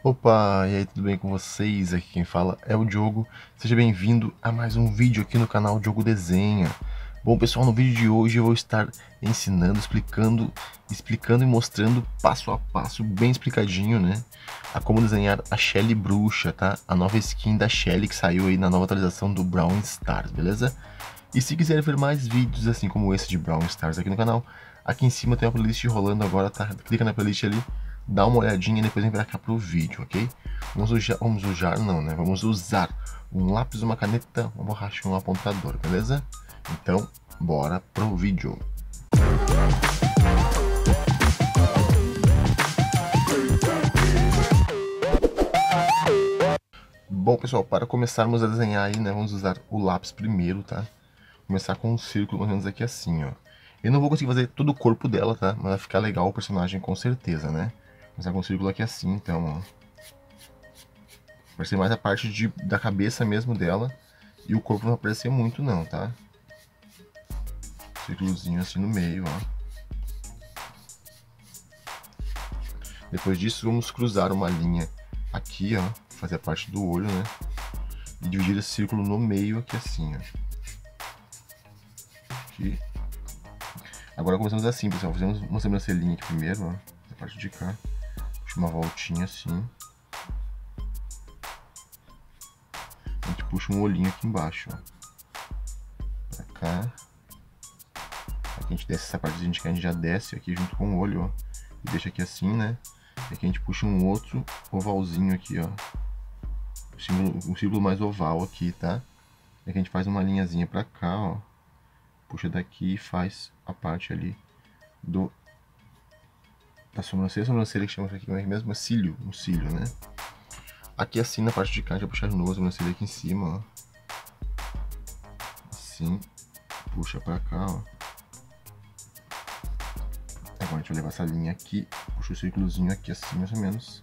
Opa, e aí, tudo bem com vocês? Aqui quem fala é o Diogo. Seja bem-vindo a mais um vídeo aqui no canal Diogo Desenha. Bom, pessoal, no vídeo de hoje eu vou estar ensinando, explicando e mostrando passo a passo, bem explicadinho, né? A como desenhar a Shelly Bruxa, tá? A nova skin da Shelly que saiu aí na nova atualização do Brawl Stars, beleza? E se quiser ver mais vídeos assim como esse de Brawl Stars aqui no canal, aqui em cima tem uma playlist rolando agora, tá? Clica na playlist ali, dá uma olhadinha e depois vem pra cá pro vídeo, ok? Vamos usar um lápis, uma caneta, uma borracha e um apontador, beleza? Então, bora pro vídeo. Bom, pessoal, para começarmos a desenhar aí, né, vamos usar o lápis primeiro, tá? Começar com um círculo, mais ou menos aqui assim, ó. Eu não vou conseguir fazer todo o corpo dela, tá? Mas vai ficar legal o personagem com certeza, né? Começar com um círculo aqui assim, então, ó. Vai ser mais a parte da cabeça mesmo dela. E o corpo não vai aparecer muito não, tá? Círculozinho assim no meio, ó. Depois disso, vamos cruzar uma linha aqui, ó. Fazer a parte do olho, né? E dividir esse círculo no meio aqui assim, ó. Aqui. Agora começamos assim, pessoal. Fazemos uma sobrancelhinha aqui primeiro, ó. A parte de cá. Puxa uma voltinha assim. A gente puxa um olhinho aqui embaixo, ó. Pra cá. Aqui a gente desce essa partezinha de cá, a gente já desce aqui junto com o olho, ó. E deixa aqui assim, né? E aqui a gente puxa um outro ovalzinho aqui, ó. Um símbolo mais oval aqui, tá? E aqui a gente faz uma linhazinha pra cá, ó. Puxa daqui e faz a parte ali da sobrancelha que chama aqui mesmo, é cílio, um cílio, né? Aqui assim na parte de cá, a gente vai puxar de novo a sobrancelha aqui em cima, ó. Assim, puxa pra cá, ó. Agora a gente vai levar essa linha aqui, puxa o círculozinho aqui assim, mais ou menos.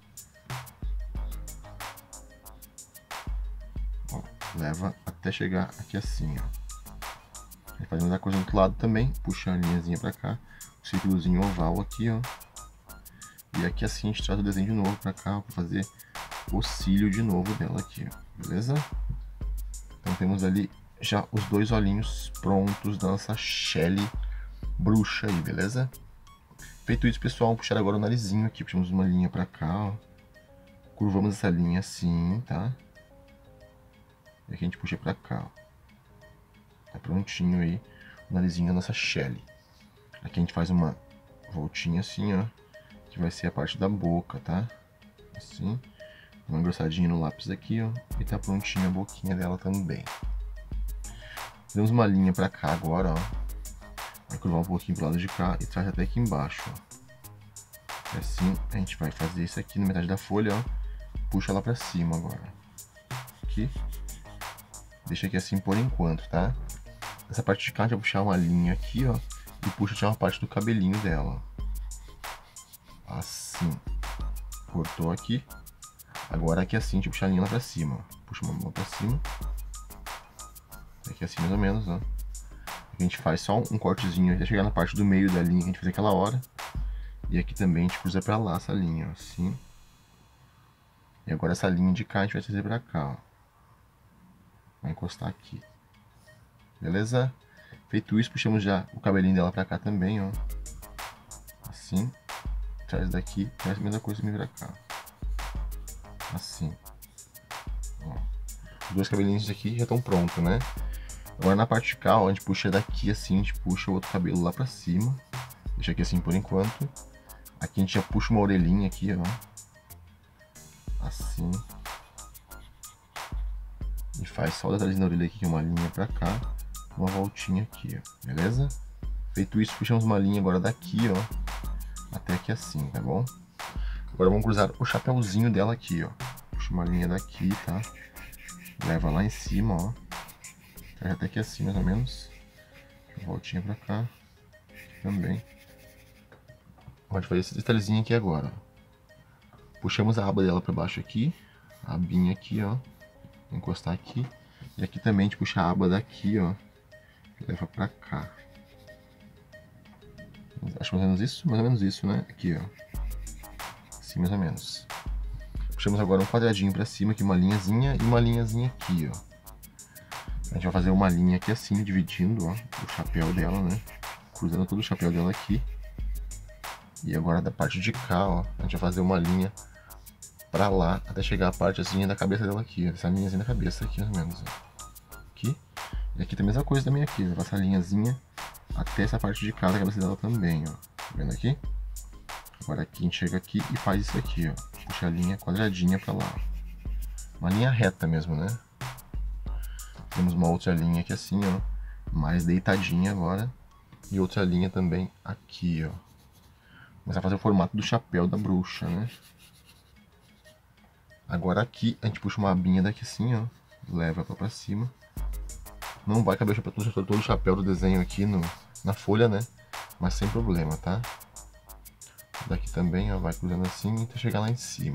Ó, leva até chegar aqui assim, ó. A gente faz a mesma coisa do outro lado também, puxa a linhazinha pra cá, o círculozinho oval aqui, ó. E aqui assim a gente traz o desenho de novo pra cá, pra fazer o cílio de novo dela aqui, ó. Beleza? Então temos ali já os dois olhinhos prontos da nossa Shelly Bruxa aí, beleza? Feito isso, pessoal, vamos puxar agora o narizinho aqui. Puxamos uma linha pra cá, ó. Curvamos essa linha assim, tá? E aqui a gente puxa pra cá, ó. Tá prontinho aí o narizinho da nossa Shelly. Aqui a gente faz uma voltinha assim, ó. Que vai ser a parte da boca, tá? Assim. Uma engrossadinha no lápis aqui, ó. E tá prontinha a boquinha dela também. Fazemos uma linha pra cá agora, ó. Vai curvar um pouquinho pro lado de cá e traz até aqui embaixo, ó. E assim a gente vai fazer isso aqui na metade da folha, ó. Puxa lá pra cima agora. Aqui. Deixa aqui assim por enquanto, tá? Essa parte de cá a gente vai puxar uma linha aqui, ó. E puxa já uma parte do cabelinho dela. Assim. Cortou aqui. Agora aqui assim a gente puxa a linha lá pra cima, ó. Puxa uma mão pra cima. Aqui assim mais ou menos, ó. Aqui a gente faz só um cortezinho até chegar na parte do meio da linha que a gente fez aquela hora. E aqui também a gente cruza pra lá essa linha, ó, assim. E agora essa linha de cá a gente vai trazer pra cá, ó. Vai encostar aqui. Beleza? Feito isso, puxamos já o cabelinho dela pra cá também, ó. Assim. Traz daqui, traz a mesma coisa também pra cá. Assim. Ó. Os dois cabelinhos aqui já estão prontos, né? Agora na parte de cá, ó, a gente puxa daqui assim, a gente puxa o outro cabelo lá pra cima. Deixa aqui assim por enquanto. Aqui a gente já puxa uma orelhinha aqui, ó. Assim. E faz só o detalhezinho da orelha aqui, que é uma linha pra cá. Uma voltinha aqui, ó. Beleza? Feito isso, puxamos uma linha agora daqui, ó. Até aqui assim, tá bom? Agora vamos cruzar o chapéuzinho dela aqui, ó. Puxa uma linha daqui, tá? Leva lá em cima, ó. Traz até aqui assim, mais ou menos. Voltinha pra cá. Também. Pode fazer esse detalhezinho aqui agora, ó. Puxamos a aba dela pra baixo aqui. A abinha aqui, ó. Encostar aqui. E aqui também a gente puxa a aba daqui, ó. Leva pra cá. Acho mais ou menos isso? Mais ou menos isso, né? Aqui, ó. Assim, mais ou menos. Puxamos agora um quadradinho pra cima aqui, uma linhazinha e uma linhazinha aqui, ó. A gente vai fazer uma linha aqui assim, dividindo, ó, o chapéu dela, né? Cruzando todo o chapéu dela aqui. E agora da parte de cá, ó, a gente vai fazer uma linha pra lá, até chegar a parte assim da cabeça dela aqui, ó. Essa linhazinha da cabeça aqui, mais ou menos, ó. Aqui. E aqui tem a mesma coisa também aqui, ó. Essa linhazinha até essa parte de cá da cabeça dela também, ó. Tá vendo aqui? Agora aqui a gente chega aqui e faz isso aqui, ó. Puxa a linha quadradinha pra lá, ó. Uma linha reta mesmo, né? Temos uma outra linha aqui assim, ó. Mais deitadinha agora. E outra linha também aqui, ó. Começar a fazer o formato do chapéu da bruxa, né? Agora aqui a gente puxa uma abinha daqui assim, ó. Leva pra cima. Não vai caber todo o chapéu do desenho aqui na folha, né? Mas sem problema, tá? Daqui também, ó, vai cruzando assim até chegar lá em cima.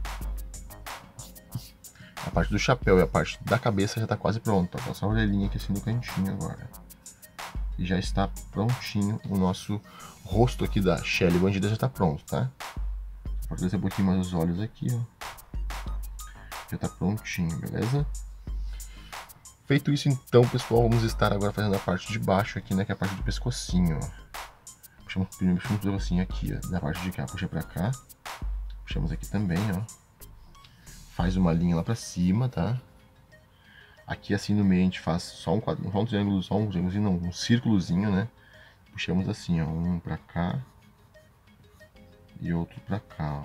A parte do chapéu e a parte da cabeça já tá quase pronta. Ó, só a orelhinha aqui assim no cantinho agora. E já está prontinho o nosso rosto aqui da Shelly Bandida, já tá pronto, tá? Pode descer um pouquinho mais os olhos aqui, ó. Já tá prontinho, beleza? Feito isso então, pessoal, vamos estar agora fazendo a parte de baixo aqui, né? Que é a parte do pescocinho, ó. Puxamos primeiro o pescocinho aqui, ó, da parte de cá, puxa pra cá. Puxamos aqui também, ó. Faz uma linha lá pra cima, tá? Aqui assim no meio a gente faz só um quadro, um triângulozinho, não, um círculozinho, né? Puxamos assim, ó, um pra cá e outro pra cá, ó.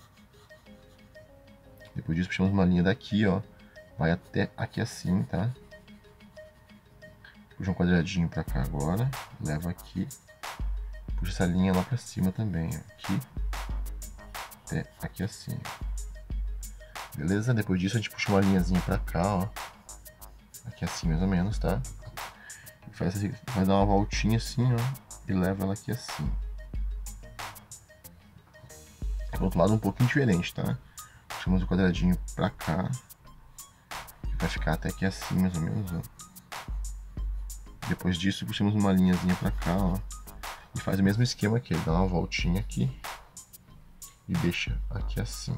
Depois disso puxamos uma linha daqui, ó, vai até aqui assim, tá? Puxa um quadradinho pra cá agora, leva aqui, puxa essa linha lá pra cima também, ó, aqui até aqui assim, ó. Beleza? Depois disso a gente puxa uma linhazinha pra cá, ó. Aqui assim mais ou menos, tá? Vai dar uma voltinha assim, ó. E leva ela aqui assim. Do outro lado um pouquinho diferente, tá? Puxamos o quadradinho pra cá. Que vai ficar até aqui assim mais ou menos, ó. Depois disso puxamos uma linhazinha pra cá, ó. E faz o mesmo esquema aqui. Dá uma voltinha aqui. E deixa aqui assim.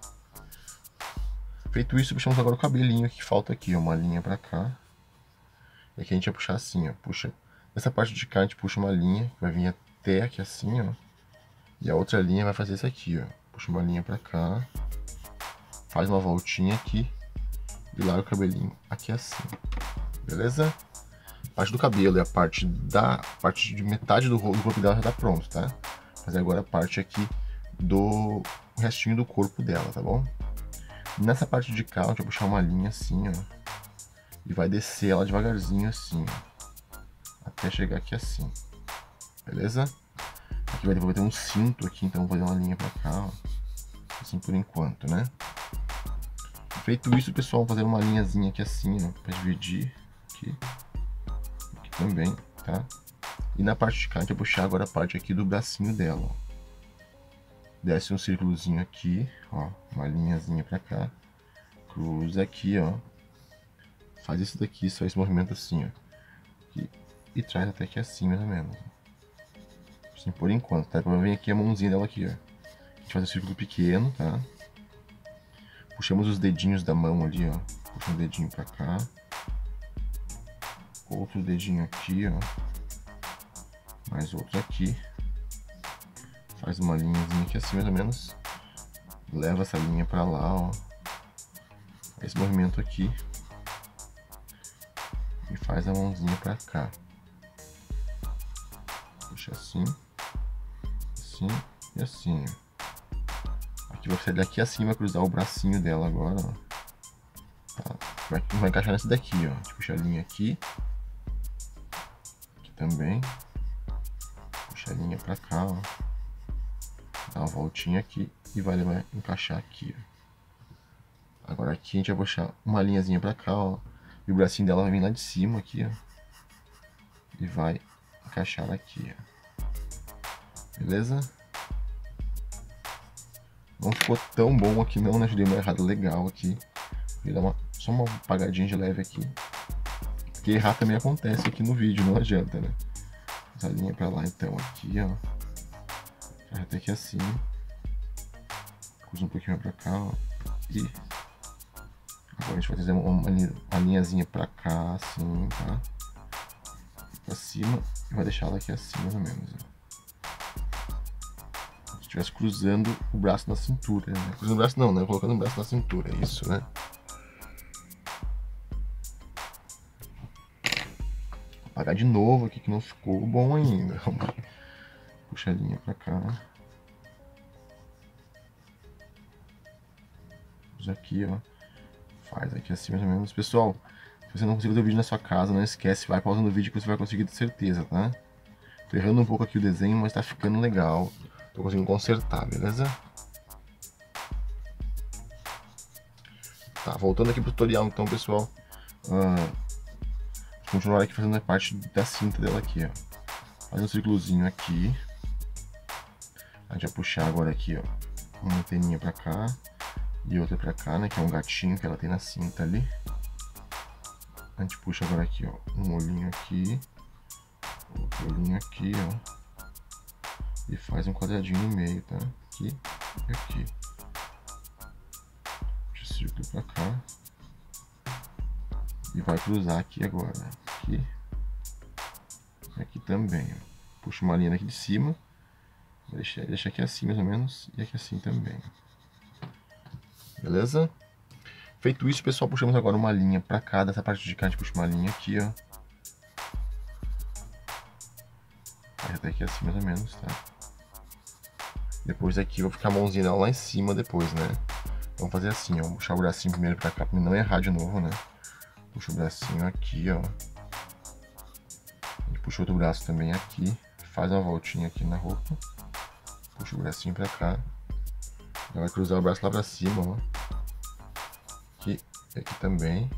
Feito isso, puxamos agora o cabelinho que falta aqui, ó, uma linha pra cá. E aqui a gente vai puxar assim, ó, puxa. Nessa parte de cá a gente puxa uma linha, que vai vir até aqui assim, ó. E a outra linha vai fazer isso aqui, ó. Puxa uma linha pra cá. Faz uma voltinha aqui. E larga o cabelinho aqui assim. Beleza? A parte do cabelo e a parte de metade do corpo dela já tá pronto, tá? Fazer agora a parte aqui do restinho do corpo dela, tá bom? Nessa parte de cá, a gente vai puxar uma linha assim, ó. E vai descer ela devagarzinho assim, ó. Até chegar aqui assim. Beleza? Aqui vai ter um cinto aqui, então vou fazer uma linha pra cá, ó. Assim por enquanto, né? Feito isso, pessoal, vou fazer uma linhazinha aqui assim, ó. Pra dividir. Aqui. Aqui também, tá? E na parte de cá, a gente vai puxar agora a parte aqui do bracinho dela, ó. Desce um círculozinho aqui, ó, uma linhazinha pra cá, cruza aqui, ó, faz isso daqui, só esse movimento assim, ó, aqui, e traz até aqui assim, mais ou menos, assim, por enquanto, tá? Depois vem aqui a mãozinha dela aqui, ó, a gente faz um círculo pequeno, tá? Puxamos os dedinhos da mão ali, ó, puxa um dedinho pra cá, outro dedinho aqui, ó, mais outro aqui. Faz uma linhazinha aqui assim, mais ou menos. Leva essa linha pra lá, ó. Esse movimento aqui. E faz a mãozinha pra cá. Puxa assim. Assim e assim, ó. Aqui vai sair daqui assim, vai cruzar o bracinho dela agora, ó. Tá. Vai encaixar nesse daqui, ó. A gente puxa a linha aqui. Aqui também. Puxa a linha pra cá, ó. Dá uma voltinha aqui e vai encaixar aqui, ó. Agora aqui a gente vai puxar uma linhazinha pra cá, ó. E o bracinho dela vai vir lá de cima aqui, ó. E vai encaixar aqui, ó. Beleza? Não ficou tão bom aqui não, né? Eu dei uma errada legal aqui. Vou dar só uma apagadinha de leve aqui. Porque errar também acontece aqui no vídeo, não adianta, né? Essa linha pra lá então, aqui, ó. Até aqui assim. Cruza um pouquinho pra cá, ó. E agora a gente vai fazer uma linhazinha pra cá, assim, tá? Pra cima e vai deixar ela aqui assim, mais ou menos, ó. Se estivesse cruzando o braço na cintura, né? Cruzando o braço não, né? Colocando o braço na cintura, é isso, né? Vou apagar de novo aqui que não ficou bom ainda. Puxa a linha pra cá. Usa aqui, ó. Faz aqui assim mais ou menos. Pessoal, se você não conseguir ver o vídeo na sua casa, não esquece, vai pausando o vídeo que você vai conseguir, de certeza, tá? Tô errando um pouco aqui o desenho, mas tá ficando legal. Tô conseguindo consertar, beleza? Tá, voltando aqui pro tutorial então, pessoal. Vou continuar aqui fazendo a parte da cinta dela aqui, ó. Faz um círculozinho aqui. A gente vai puxar agora aqui, ó, uma anteninha pra cá e outra pra cá, né, que é um gatinho que ela tem na cinta ali. A gente puxa agora aqui, ó, um olhinho aqui, outro olhinho aqui, ó, e faz um quadradinho no meio, tá? Aqui e aqui. Puxa o círculo pra cá e vai cruzar aqui agora, aqui e aqui também, ó. Puxa uma linha daqui de cima. Deixa aqui assim mais ou menos e aqui assim também. Beleza? Feito isso, pessoal, puxamos agora uma linha pra cá. Dessa parte de cá a gente puxa uma linha aqui, ó. Até aqui assim mais ou menos, tá? Depois daqui eu vou ficar a mãozinha dela lá em cima depois, né? Vamos fazer assim, ó. Vou puxar o bracinho primeiro pra cá pra não errar de novo, né? Puxa o bracinho aqui, ó. A gente puxa outro braço também aqui. Faz uma voltinha aqui na roupa. Puxa o bracinho pra cá. Já vai cruzar o braço lá pra cima, ó. Aqui e aqui também.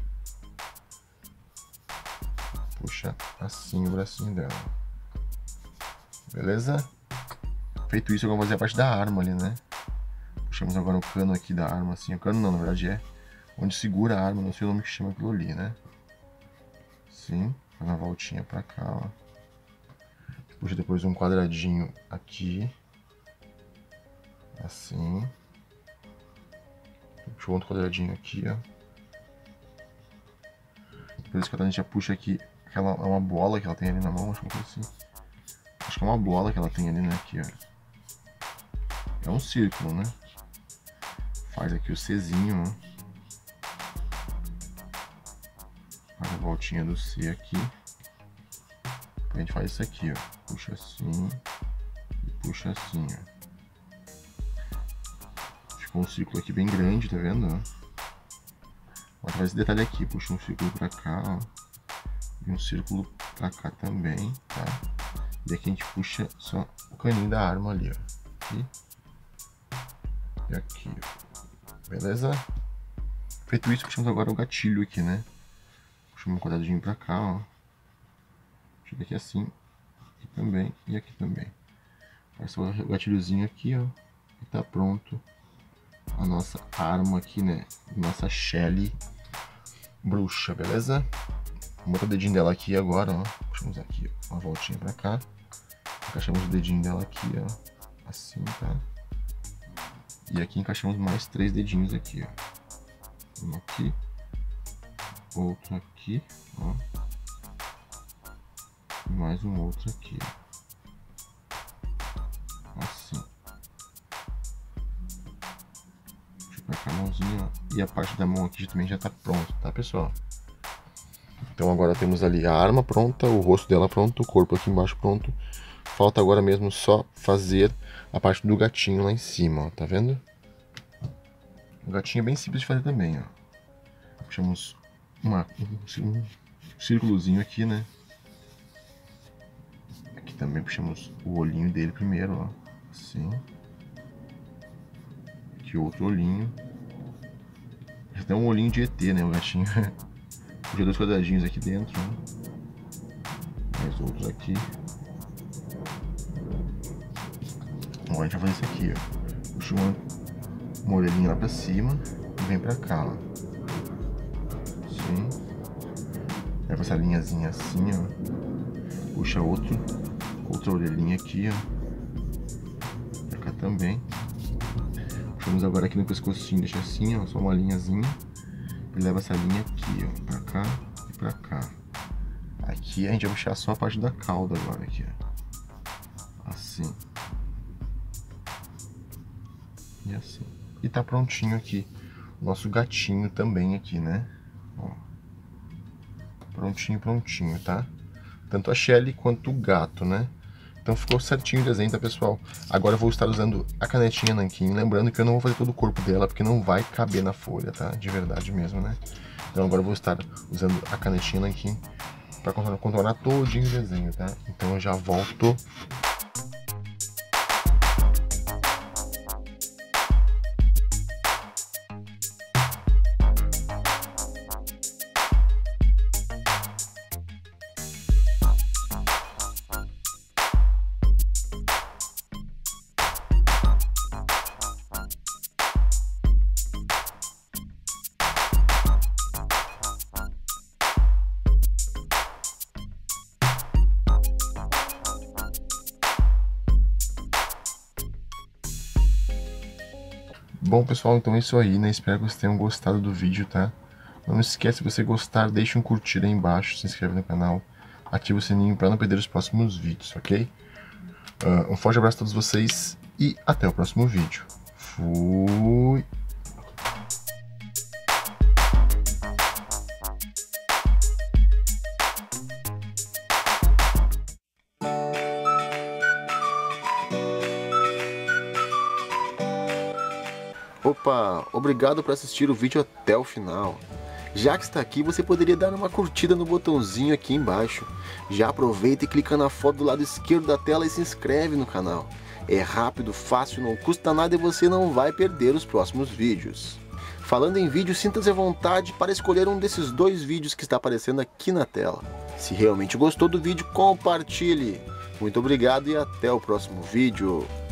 Puxa assim o bracinho dela. Beleza? Feito isso, eu vou fazer a parte da arma ali, né? Puxamos agora o cano aqui da arma, assim. O cano não, na verdade é onde segura a arma, não sei o nome que chama aquilo ali, né? Sim, faz uma voltinha pra cá, ó. Puxa depois um quadradinho aqui. Assim. Puxa outro quadradinho aqui, ó. Depois desse quadradinho a gente já puxa aqui. Aquela é uma bola que ela tem ali na mão, acho que assim. Acho que é uma bola que ela tem ali, né? Aqui, ó. É um círculo, né? Faz aqui o Czinho, ó. Faz a voltinha do C aqui. A gente faz isso aqui, ó. Puxa assim. E puxa assim, ó. Ficou um círculo aqui bem grande, tá vendo? Agora faz esse detalhe aqui. Puxa um círculo pra cá, ó. E um círculo pra cá também, tá? E aqui a gente puxa só o caninho da arma ali, ó. Aqui. E aqui, ó. Beleza? Feito isso, puxamos agora o gatilho aqui, né? Puxamos um quadradinho pra cá, ó. Chega aqui assim. Aqui também e aqui também. Faz só o gatilhozinho aqui, ó. E tá pronto a nossa arma aqui, né? Nossa Shelly bruxa, beleza? Vamos botar o dedinho dela aqui agora, ó. Puxamos aqui, ó, uma voltinha pra cá. Encaixamos o dedinho dela aqui, ó. Assim, tá? E aqui encaixamos mais 3 dedinhos aqui, ó. Um aqui. Outro aqui, ó. E mais um outro aqui, ó. Assim. Deixa eu colocar a mãozinha, ó. E a parte da mão aqui também já tá pronto, tá, pessoal? Então agora temos ali a arma pronta, o rosto dela pronto, o corpo aqui embaixo pronto. Falta agora mesmo só fazer a parte do gatinho lá em cima, ó, tá vendo? O gatinho é bem simples de fazer também, ó. Puxamos um círculozinho aqui, né? Aqui também puxamos o olhinho dele primeiro, ó. Assim. Aqui outro olhinho. Já tem um olhinho de ET, né, o gatinho. Puxa 2 quadradinhos aqui dentro, né? Mais outros aqui. Agora a gente vai fazer isso aqui, ó. Puxa uma orelhinha lá pra cima e vem pra cá, ó. Assim. Leva essa linhazinha assim, ó. Puxa outra orelhinha aqui, ó. Pra cá também. Puxa Vamos agora aqui no pescocinho, deixa assim, ó, só uma linhazinha. E leva essa linha aqui, ó, pra cá e pra cá. Aqui a gente vai puxar só a parte da cauda agora, aqui, ó. Assim. E assim. E tá prontinho aqui. Nosso gatinho também aqui, né? Ó. Prontinho, prontinho, tá? Tanto a Shelly quanto o gato, né? Então ficou certinho o desenho, tá, pessoal? Agora eu vou estar usando a canetinha nanquim. Lembrando que eu não vou fazer todo o corpo dela, porque não vai caber na folha, tá? De verdade mesmo, né? Então agora eu vou estar usando a canetinha nanquim para contornar todinho o desenho, tá? Então eu já volto. Bom, pessoal, então é isso aí, né? Espero que vocês tenham gostado do vídeo, tá? Não esquece, se você gostar, deixa um curtir aí embaixo, se inscreve no canal, ativa o sininho para não perder os próximos vídeos, ok? Um forte abraço a todos vocês e até o próximo vídeo. Fui! Opa, obrigado por assistir o vídeo até o final. Já que está aqui, você poderia dar uma curtida no botãozinho aqui embaixo. Já aproveita e clica na foto do lado esquerdo da tela e se inscreve no canal. É rápido, fácil, não custa nada e você não vai perder os próximos vídeos. Falando em vídeo, sinta-se à vontade para escolher um desses 2 vídeos que está aparecendo aqui na tela. Se realmente gostou do vídeo, compartilhe. Muito obrigado e até o próximo vídeo.